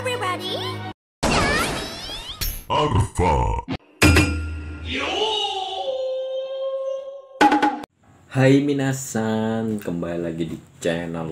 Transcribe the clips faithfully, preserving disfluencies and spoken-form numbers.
everybody. Alpha. Hai minasan, kembali lagi di channel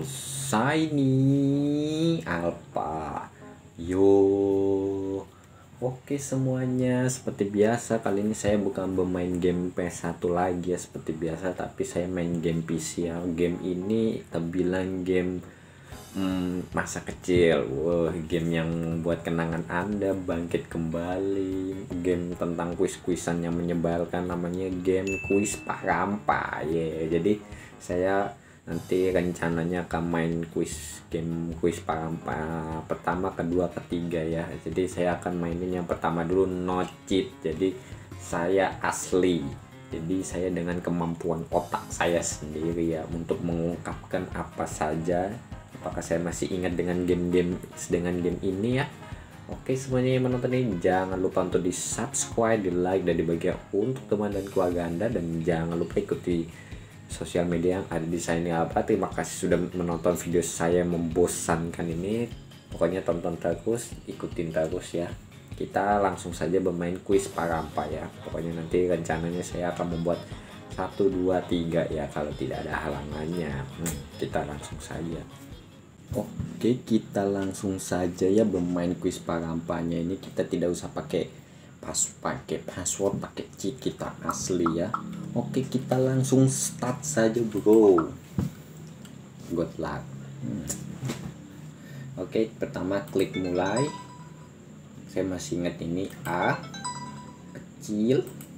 Shiny Alpha. Yo, oke semuanya, seperti biasa kali ini saya bukan bermain game P S satu lagi ya seperti biasa, tapi saya main game P C ya. Game ini terbilang game hmm, masa kecil. Wah, game yang buat kenangan Anda bangkit kembali. Game tentang kuis-kuisan yang menyebalkan, namanya game kuis Parampa ya. Yeah. Jadi saya nanti rencananya akan main kuis game kuis Parampa pertama, kedua, ketiga ya. Jadi saya akan mainin yang pertama dulu, no cheat. Jadi saya asli. Jadi saya dengan kemampuan otak saya sendiri ya untuk mengungkapkan apa saja. Apakah saya masih ingat dengan game-game dengan game ini ya. Oke semuanya yang menonton ini, jangan lupa untuk di subscribe, di like, dan dibagikan untuk teman dan keluarga Anda. Dan jangan lupa ikuti sosial media yang ada di Shiny Alpha. Terima kasih sudah menonton video saya membosankan ini. Pokoknya tonton terus, ikutin terus ya. Kita langsung saja bermain kuis Parampa ya. Pokoknya nanti rencananya saya akan membuat satu, dua, tiga ya kalau tidak ada halangannya. hmm, Kita langsung saja. Oke, kita langsung saja ya bermain kuis Parampanya ini. Kita tidak usah pakai pas pakai password, pakai cheat, kita asli ya. Oke, kita langsung start saja bro. Good luck. hmm. Oke, pertama klik mulai. Saya masih ingat ini A kecil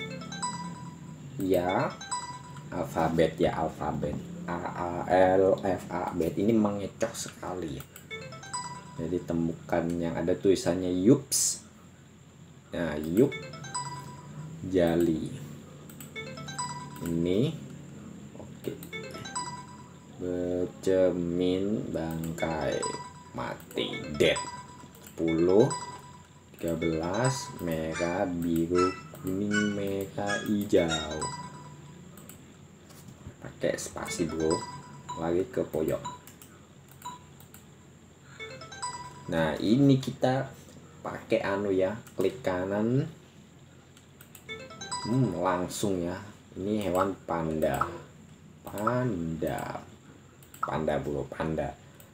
ya, alfabet ya, alfabet A, A, L, F, A, B. Ini mengecoh sekali ya. Jadi temukan yang ada tulisannya yups. Nah, yup jali ini. Oke, bercermin bangkai mati, dead. Sepuluh, tiga belas, merah, biru, kuning, merah, hijau. Pakai spasi bro, lagi ke pojok. Nah ini kita pakai anu ya, klik kanan, hmm, langsung ya. Ini hewan panda, panda, panda bro, panda.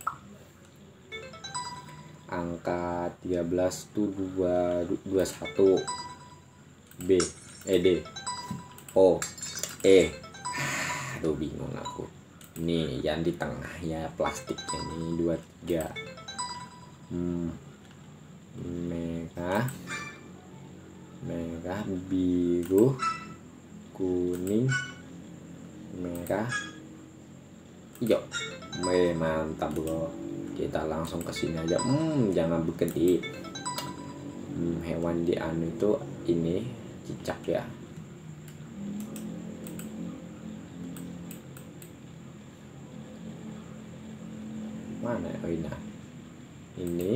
Angka tiga belas tuh dua dua satu, B, E, D, O, E. Aduh bingung aku. Nih yang di tengah ya, plastiknya nih dua tiga. Hmm. Merah, merah, biru, kuning, merah, hijau. Weh, mantap bro. Kita langsung ke sini aja. Hmm, jangan berkedip. Hmm, hewan di anu itu ini cicak ya. Mana oh ini ini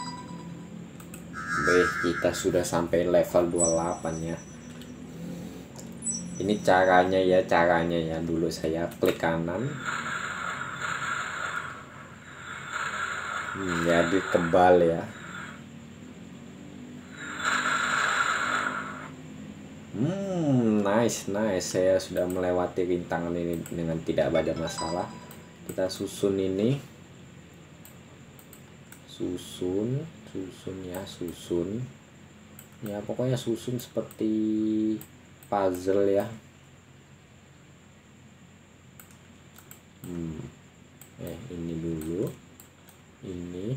Baik, kita sudah sampai level dua puluh delapan ya. Ini caranya ya, caranya ya. Dulu saya klik kanan, hmm, jadi kebal ya. Hmm, nice nice. Saya sudah melewati rintangan ini dengan tidak ada masalah. Kita susun ini, susun susun ya, susun ya, pokoknya susun seperti puzzle ya. hmm. eh ini dulu, ini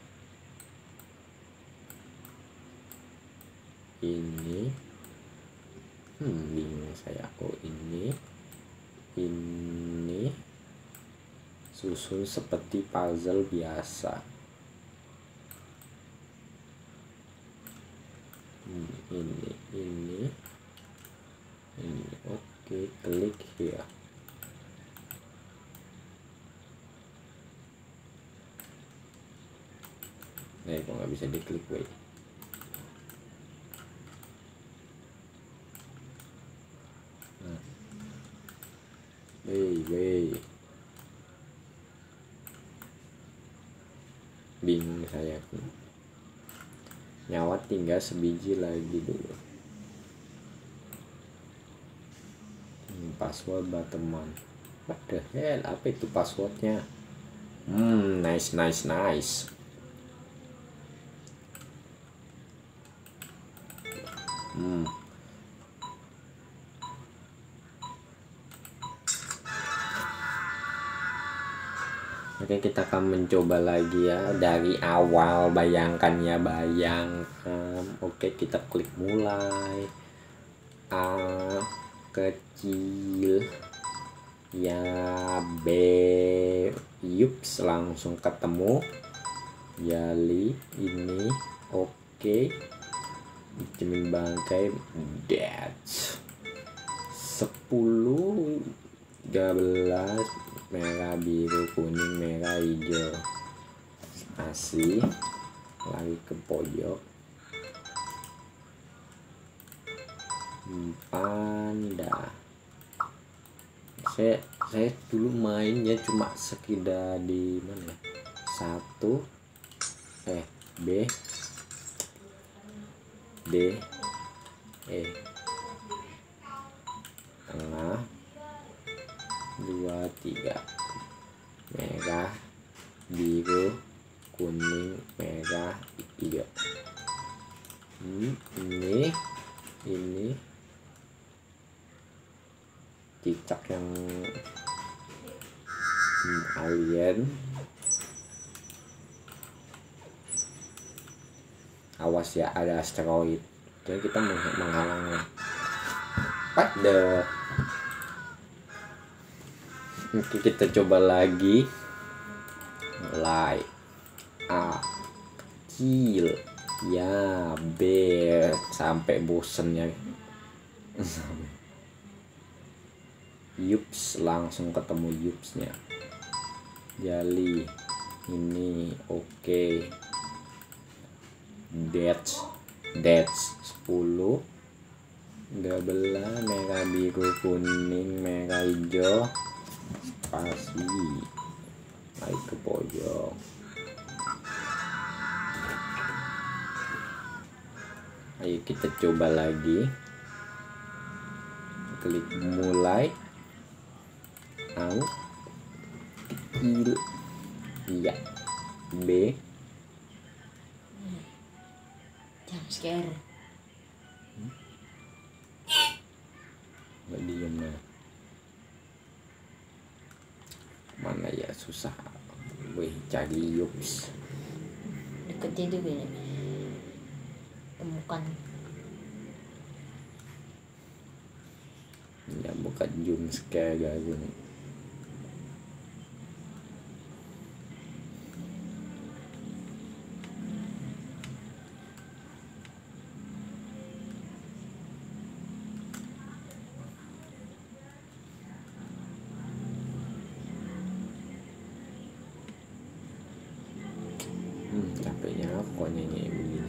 ini hmm bingung saya. Oh ini ini susun seperti puzzle biasa. Hmm, ini ini ini oke, klik ya. Nah kok nggak bisa diklik wait. Nah. Wey wey, bingung saya. Nyawa tinggal sebiji lagi dulu. hmm, Password Bateman. What the hell, apa itu passwordnya? Hmm, nice nice nice. Hmm. Oke, kita akan mencoba lagi ya dari awal. Bayangkan ya, bayangkan. Oke, kita klik mulai. A kecil ya, B, yups, langsung ketemu. Jali ini oke. Cermin bangkai that's sepuluh tiga belas merah biru kuning merah hijau. Spasi lagi ke pojok. Panda. Saya saya dulu mainnya cuma sekedar di mana? Satu eh B D E tengah dua tiga merah biru kuning merah hijau. hmm, ini ini cicak yang hmm, alien. Awas ya, ada asteroid, jadi kita menghalangnya. What the. Oke, kita coba lagi. Mulai. A kecil ya, B sampai bosen ya. Yups, langsung ketemu yupsnya. Jali ini oke. Okay. That's that's sepuluh tiga belas merah biru kuning merah hijau. Spasi naik ke pojok. Ayo kita coba lagi. Klik mulai. A kecil iya, B jump scare. Nggak diem ya. Mana ya, susah. Wih, cari yups. Deketin juga ini. Temukan. Ya bukan jump scare guys. Hmm, capeknya kok nyanyi begini.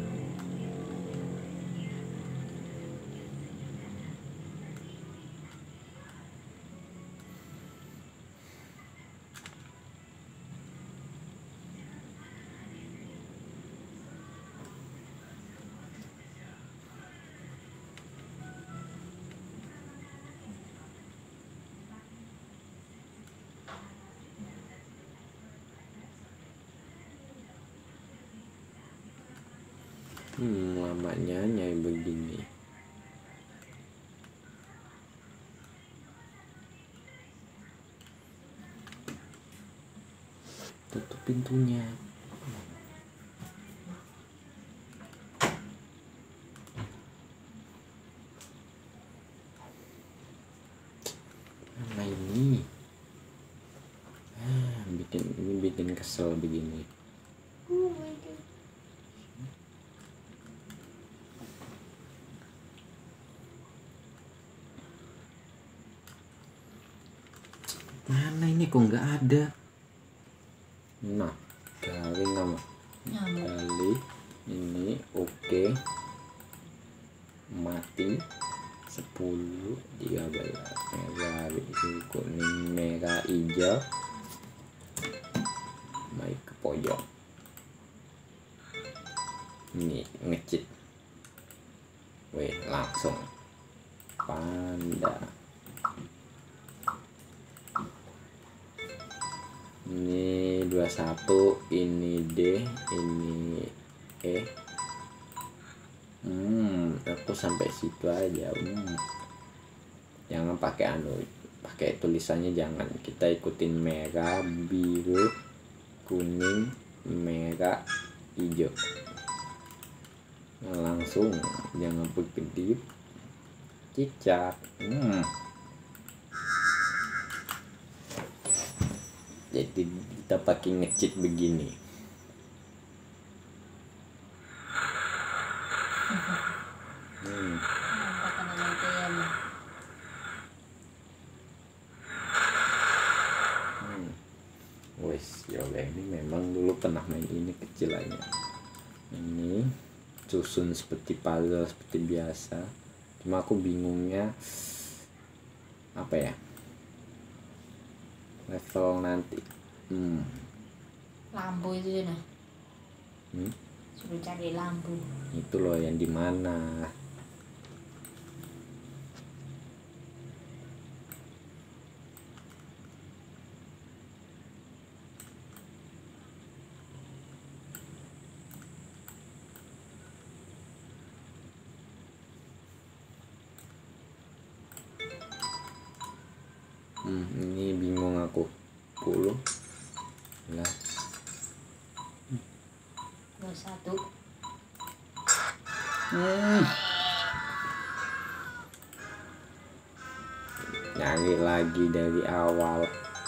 Hmm, lamanya nyai begini. Tutup pintunya. Mana ini? Ah, bikin ini bikin kesel begini. Oh my god. Mana ini kok nggak ada? Nah, garing nama. Nyamuk. Kali ini oke. Okay. Mati. Sepuluh tiga belas merah biru kuning merah hijau. Baik ke pojok. Ini ngecit. Weh, langsung panda. Ini dua puluh satu, ini D, ini E. Hmm, aku sampai situ aja. Hmm. Jangan pakai anu, pakai tulisannya jangan. Kita ikutin merah, biru, kuning, merah, hijau. Nah, langsung jangan berkedip, cicak. Hmm. Jadi kita pakai ngecit begini. Hmm. Hmm. Wes, yoga ini memang dulu pernah main ini kecil aja. Ini susun seperti puzzle seperti biasa. Cuma aku bingungnya apa ya? Level nanti. Hmm. Lampu itu nah. Hmm? Suruh cari lampu. Itu loh yang di mana? Hmm, ini bingung aku. Puluh lah. Dua satu. Hmm. Nyari lagi dari awal.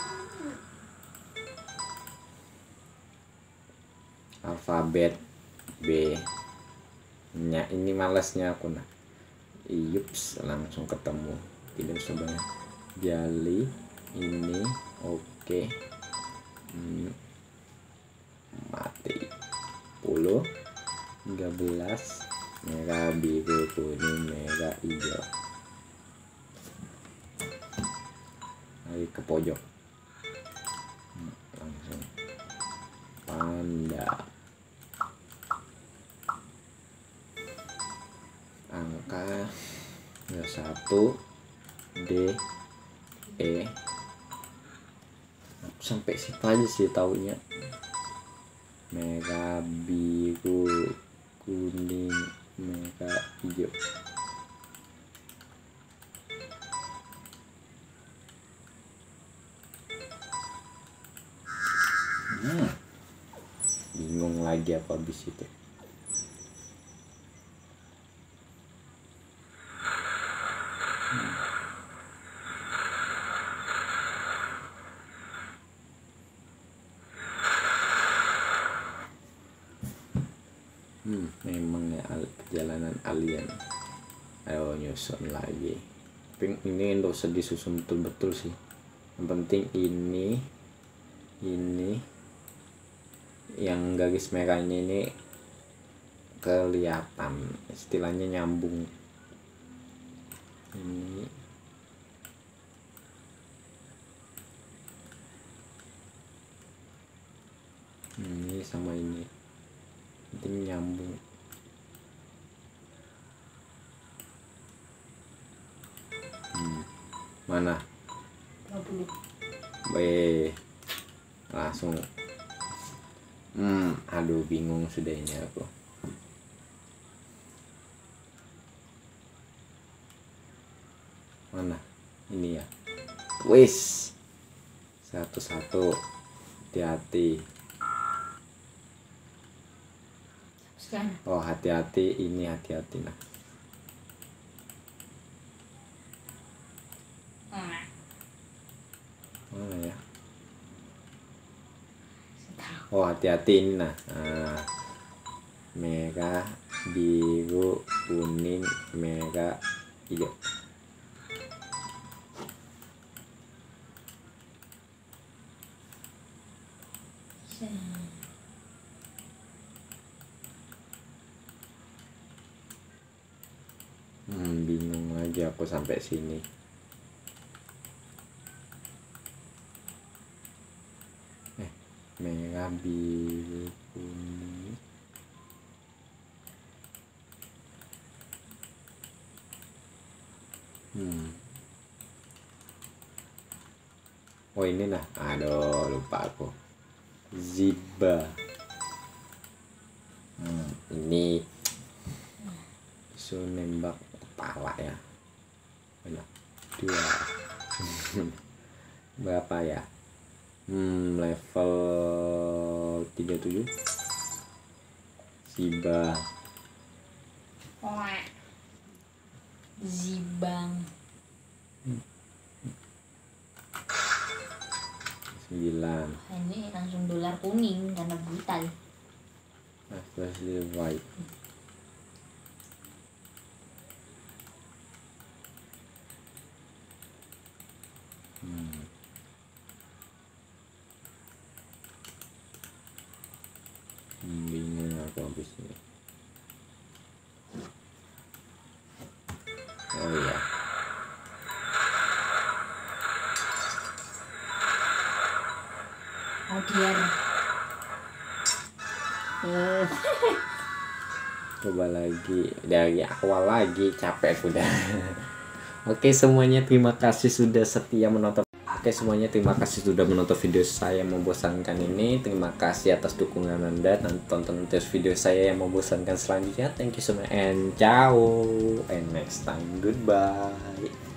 Alfabet B. Nya ini malesnya aku nah. Yups, langsung ketemu. Tidak sebanyak jali ini. Oke. Okay. Hmm. Mati. Puluh, tiga belas, merah, biru, kuning, merah, hijau. Lari ke pojok. Hmm, langsung panda. Angka ya satu, D, E. Sampai situ aja sih taunya. Merah, biru, kuning, merah, hijau. Hmm. Bingung lagi apa habis itu. Hmm. Hmm, memang ya perjalanan alien. Ayo nyusun lagi. Pink ini untuk sedih susun betul-betul sih. Yang penting ini, ini, yang garis merahnya ini kelihatan, istilahnya nyambung. Ini, ini sama ini, penting nyambung. Hmm. Mana? dua puluh. B. Langsung. Hmm, aduh bingung sudah ini aku. Mana? Ini ya. Wis. Satu-satu. Hati-hati. Sekian. Oh, hati-hati, ini hati-hati nah. Mana ya? Oh, hati-hati ini nah. Nah. Merah, biru, kuning, merah, hijau. Hmm, bingung lagi aku sampai sini. Eh, merah, biru, kuning. Oh ini nah, aduh lupa aku. Ziba. Hmm, ini suruh nembak kepala ya. Ada dua. Berapa ya? Hmm, level tiga puluh tujuh. Ziba. Zibang. sembilan. Ini langsung dolar kuning karena brutal. Especially white. Hmm. Hmm, bingung aku habis ini. Oh iya. Oh dia. Hmm. Coba lagi dari awal lagi, capek sudah. Oke semuanya, terima kasih sudah setia menonton. Oke semuanya, terima kasih sudah menonton video saya yang membosankan ini. Terima kasih atas dukungan Anda, dan tonton terus video saya yang membosankan selanjutnya. Thank you so much and ciao and next time, goodbye.